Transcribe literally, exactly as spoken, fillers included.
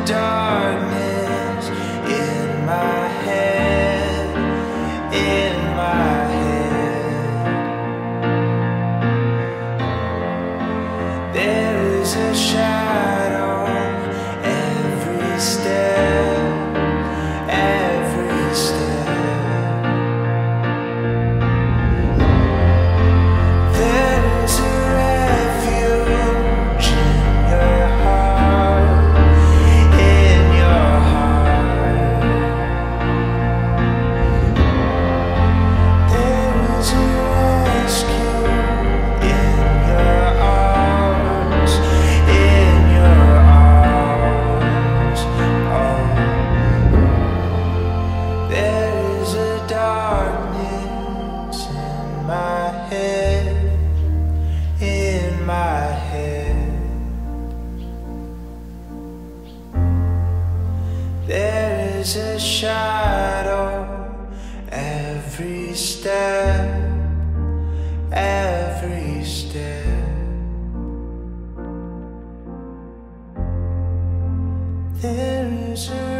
darkness in my head, in my head. There is a shadow every step, every step. There is a refuge in your heart, in your heart. There is a rescue in your arms, in your arms. Oh, there is a darkness in my head, in my head. There is a shadow every step, every step. There is a